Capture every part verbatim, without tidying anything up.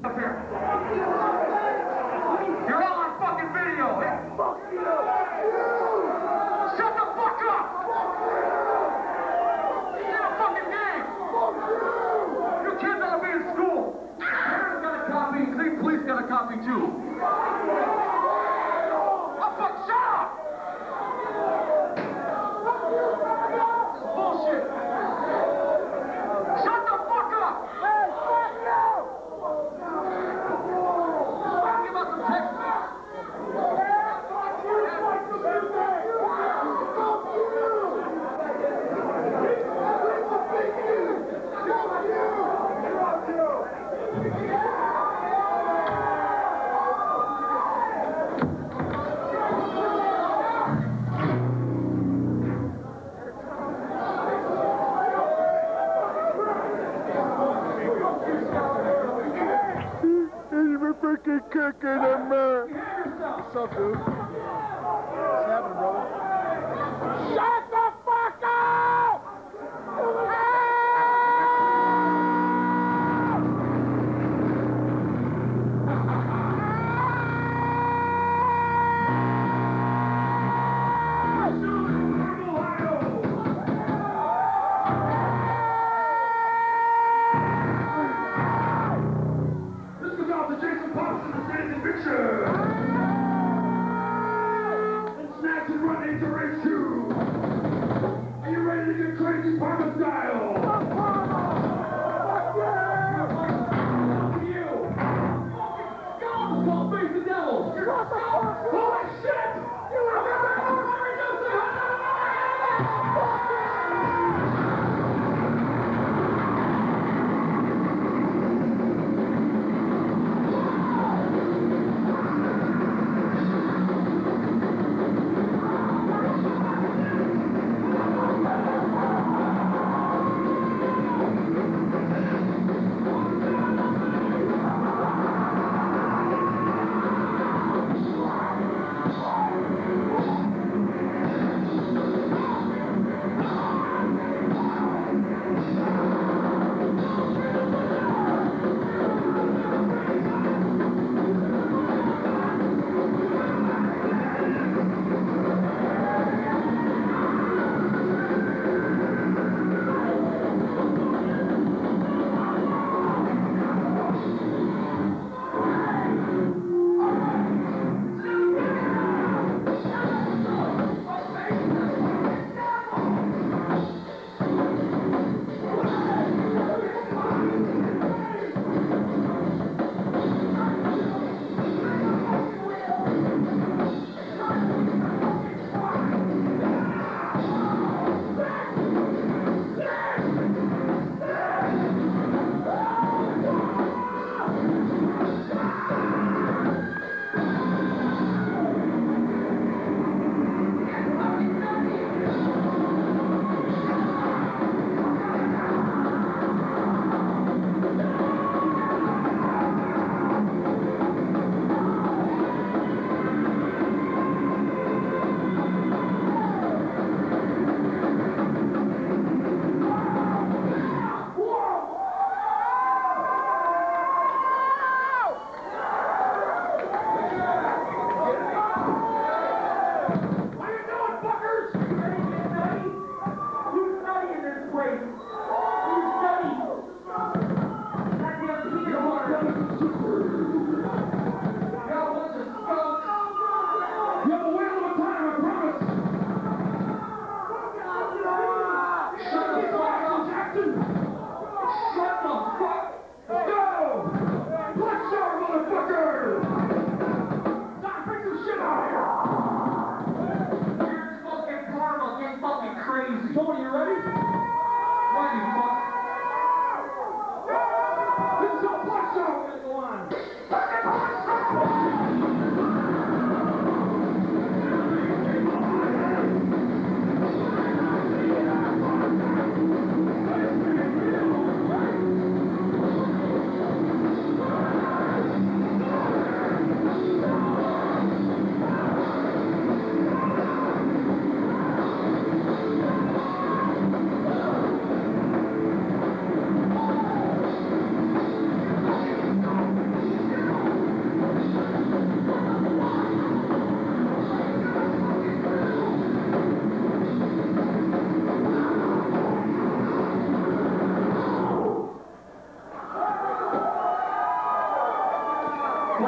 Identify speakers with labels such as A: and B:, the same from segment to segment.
A: Up here. You're all on fucking video. Hey, fuck you. Shut the fuck up. Get a fucking game. Your kids ought to be in school. Parents got a copy. Clean police got a copy too. Oh fuck! Shut up. This is bullshit. Shut the fuck up. Hey, fuck you. Talking about some text messages.
B: Freaking kicking him, man. What's up, dude? What's happening, brother? Shut the fuck up!
A: And snatch and run into race you. Are you ready to get crazy Parma style? Fuck you! Go! Go face the devil! Holy shit! You are Tony, you ready? Why, you fuck? This is a blood show! Go on.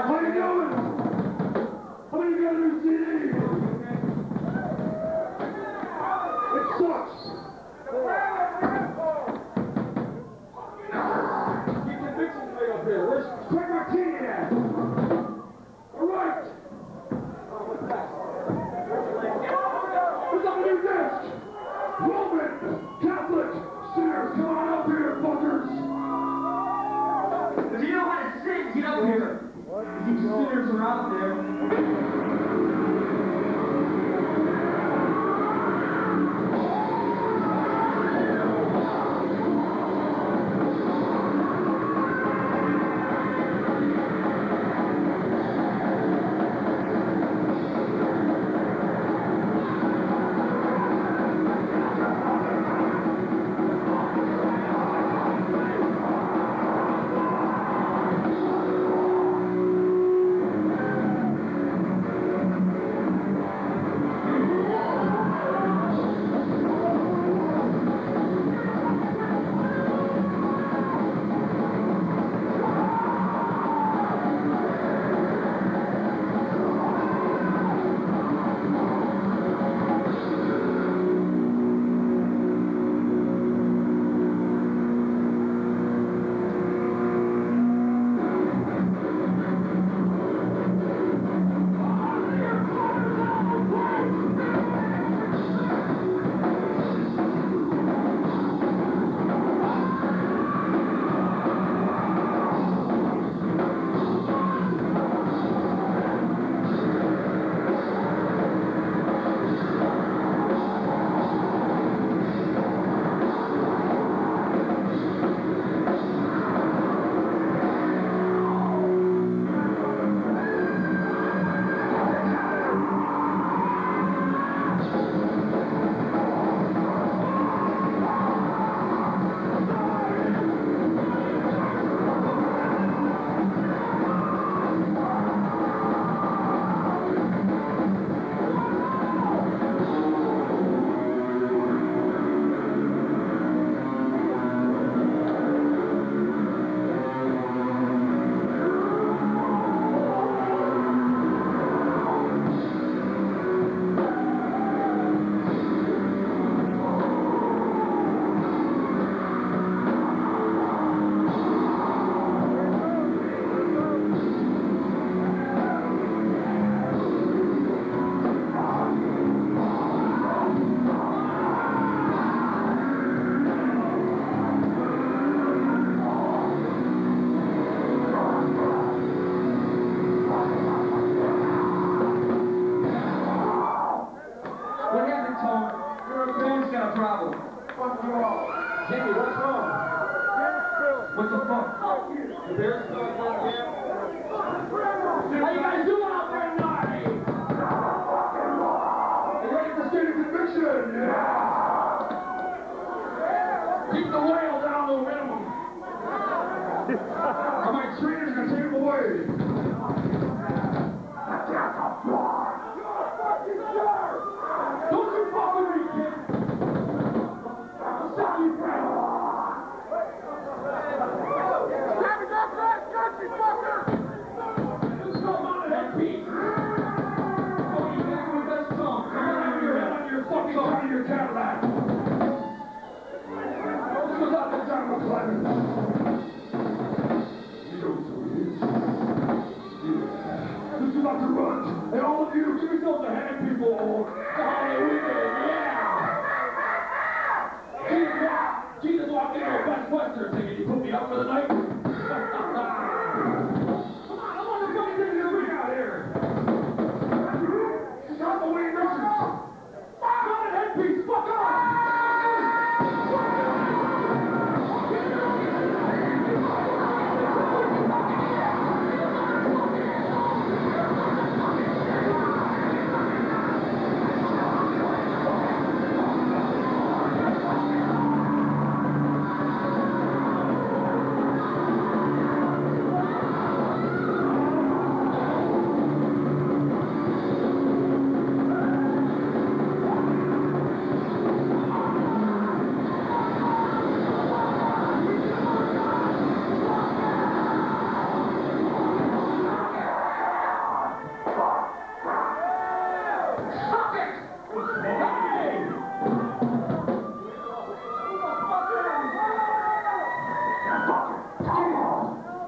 A: How you doing? How many got a new C D? It sucks. Keep the mixing plate up here. Where's Craig Martini at? All right. Oh, what's that? What's up with your disc? Roman, Catholic, sinners, come on up here, fuckers. If you know how to sing, get up here. These sinners are out there. What the fuck? The bear's still on camp? How you guys doing out there tonight? You ready for state of conviction? Yeah! Keep the whale down to a minimum. Or my trainers are gonna take him away. Don't you fuck with me, kid! I'll set you down. Your Cadillac. This was out the time of climate. He knows who he is. Yeah. This is about to run. And all of you, give yourselves a hand, people. Hallelujah. Yeah. Jesus, Jesus walked into a Best Western thinking he put me up for the night. Come on, I want to fucking take your ring out here. Stop the way missions. Headpiece, fuck off!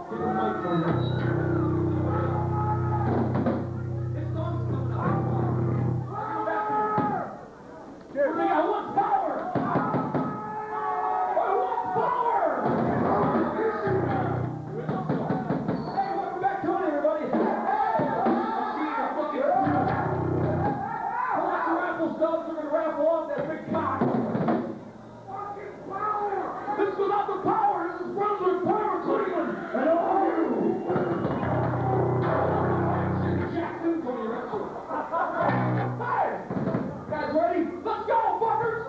A: Get the mic for me. This song's coming up. Come back here. I want power. I want power. Hey, welcome back to it, everybody. Hey, I'm seeing a fucking crew. Pull out your raffle stubs. We're gonna raffle off that big cock. This is without the power. This is Brunswick Power Cleveland. And all you. Jackson, Tony Retro. Hey! Guys ready? Let's go, fuckers!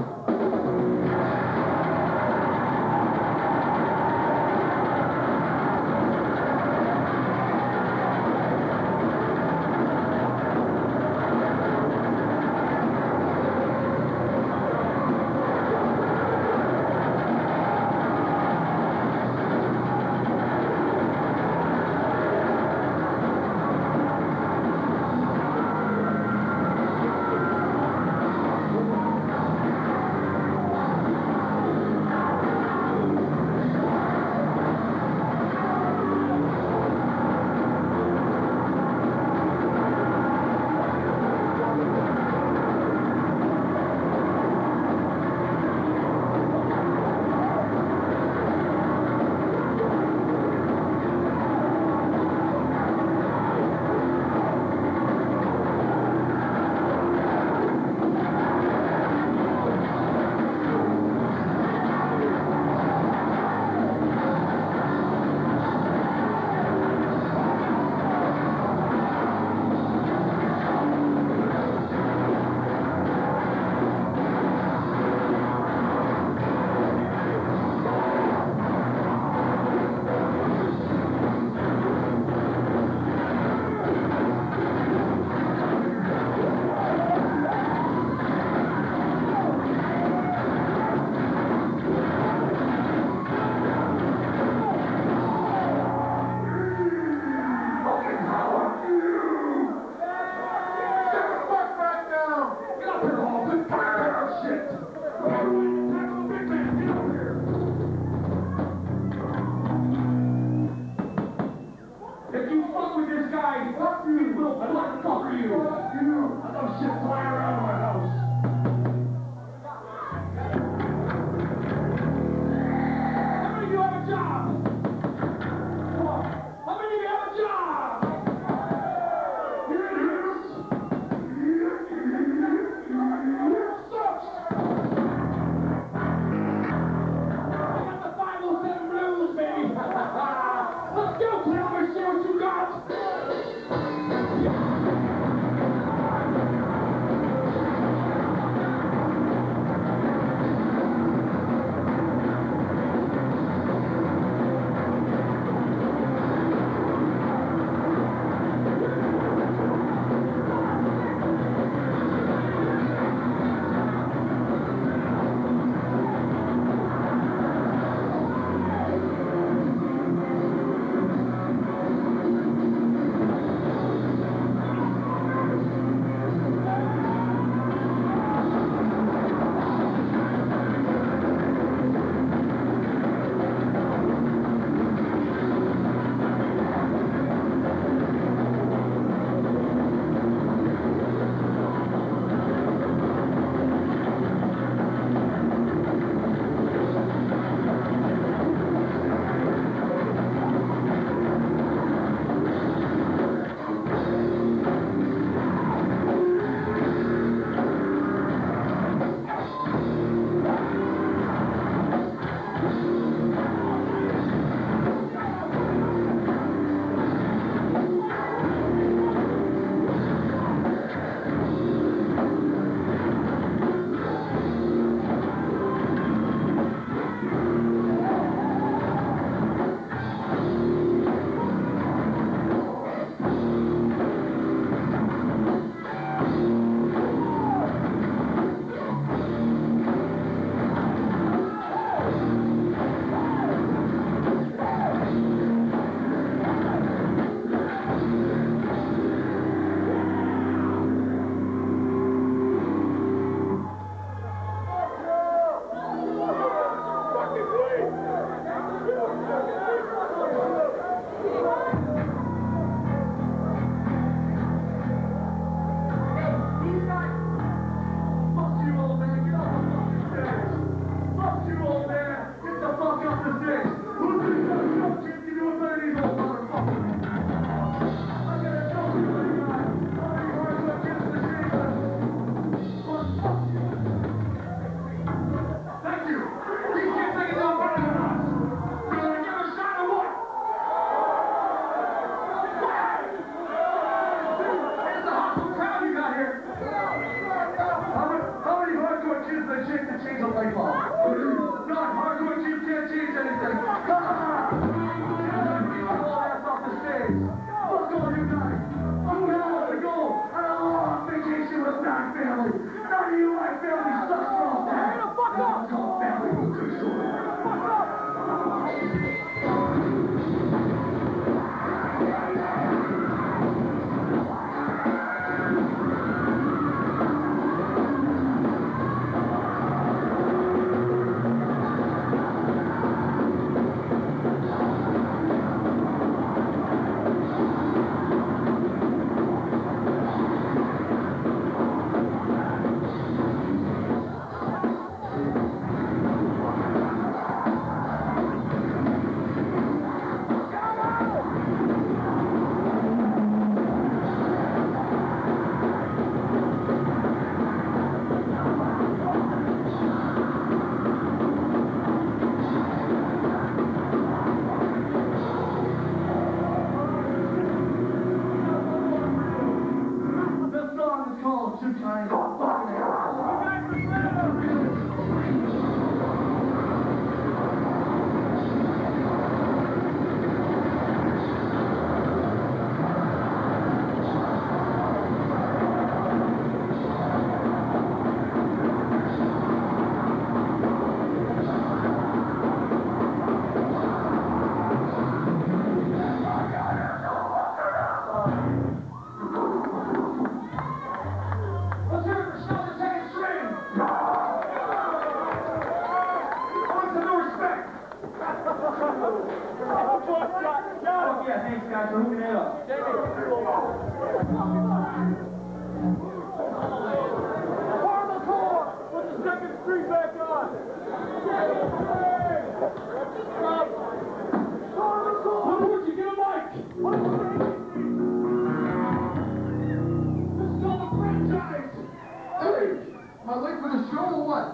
A: If you fuck with this guy, fuck you. Will I'd like to cover you. Fuck you. I know shit flying around my house. How many of you have a job? Come on. How many of you have a job? Here it is. It sucks. I got the five oh seven blues, baby. Let's go, Clem. Let's see what you got. family sucks strong. Hey, the fuck up! Family will control it. Fuck up! Yeah, thanks guys for hooking it up. Hardcore! Put the second street back on! Hardcore! Would you get a mic? This is all the franchise!
B: Hey, am I late for the show or what?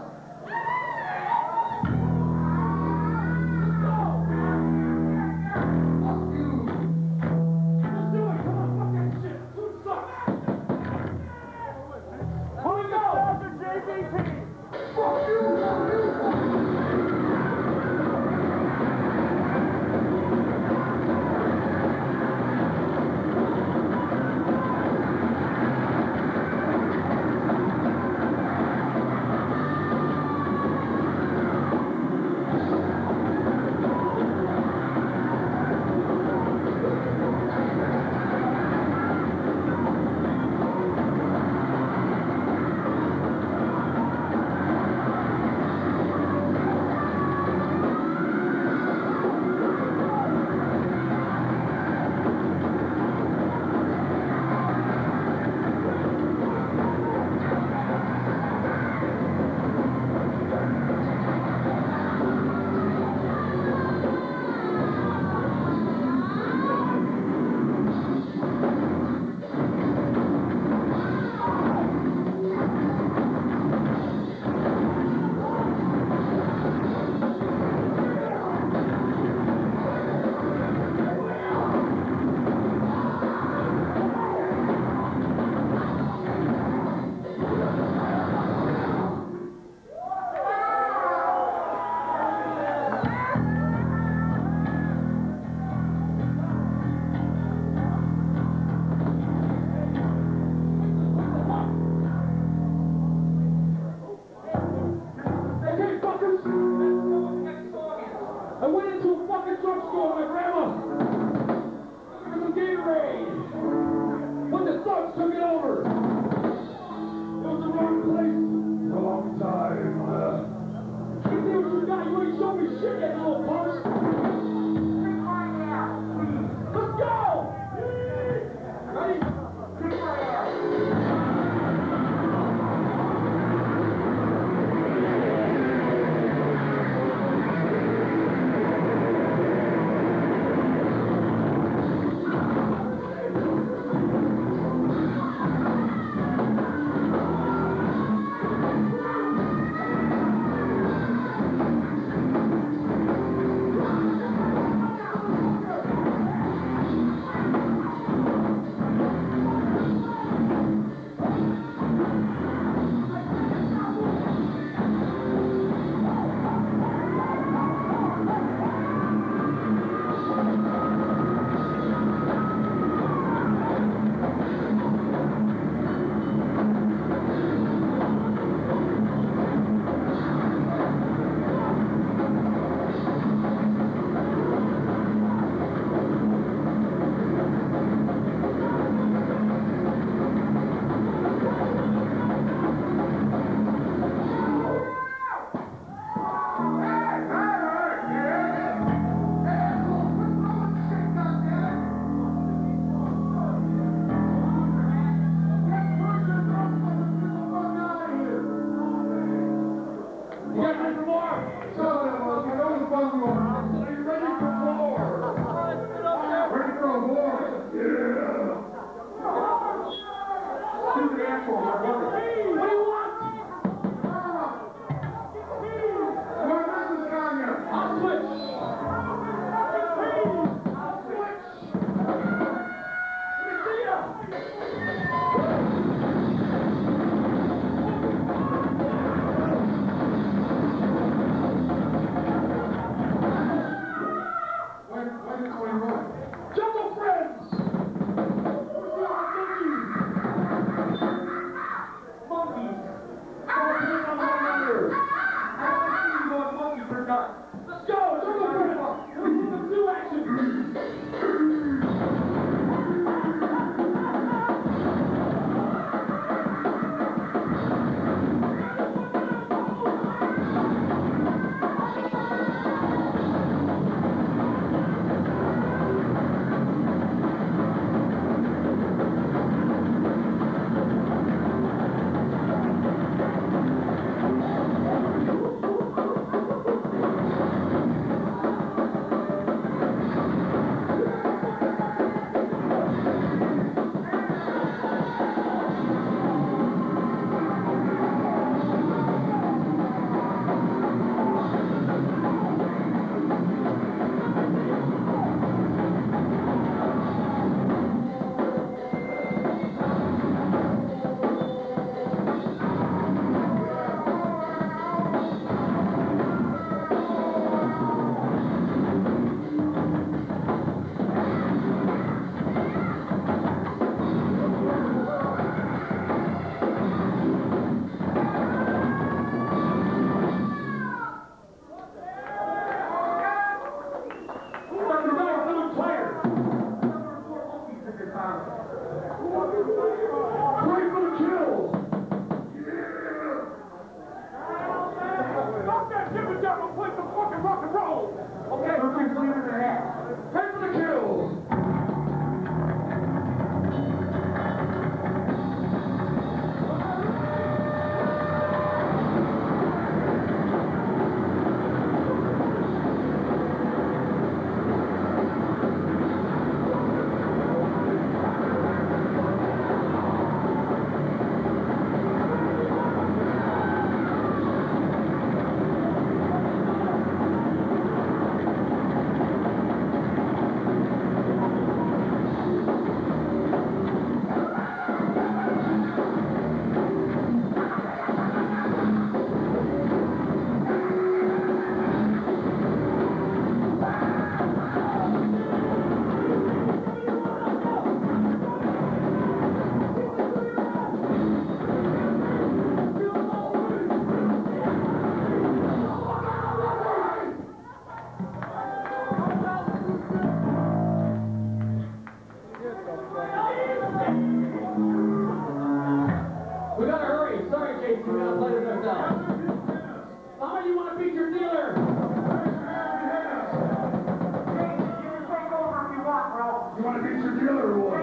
A: You want to beat your dealer or what?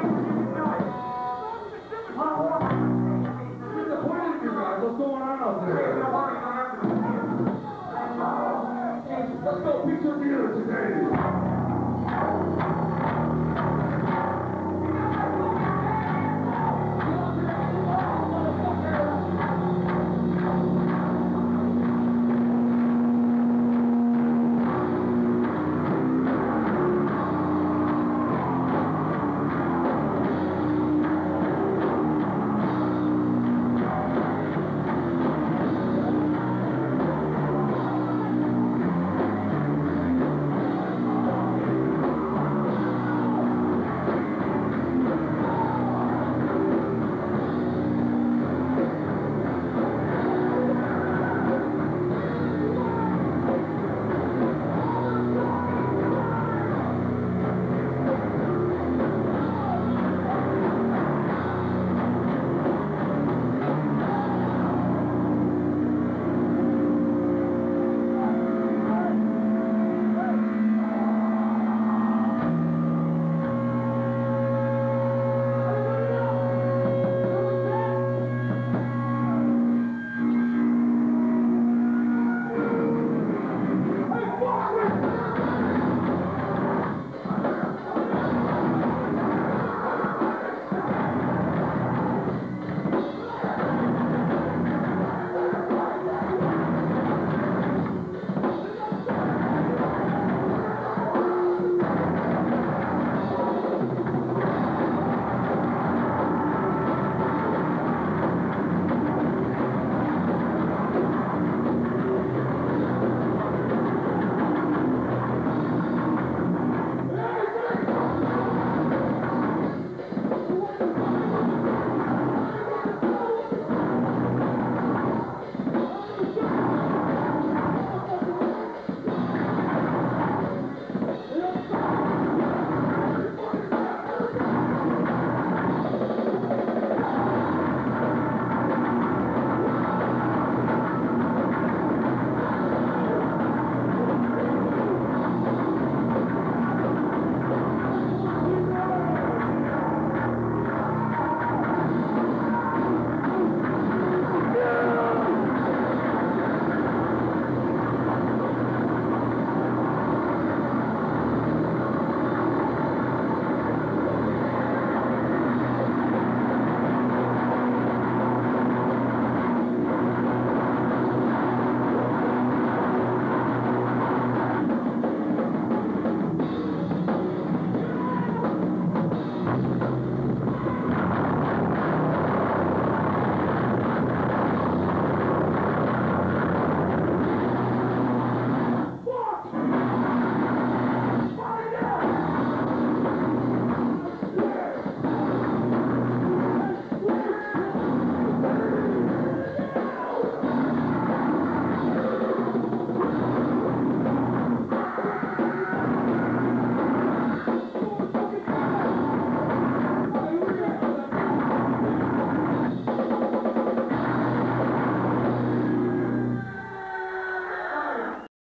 A: What's the point of you guys? What's going on out there? Let's go beat your dealer today.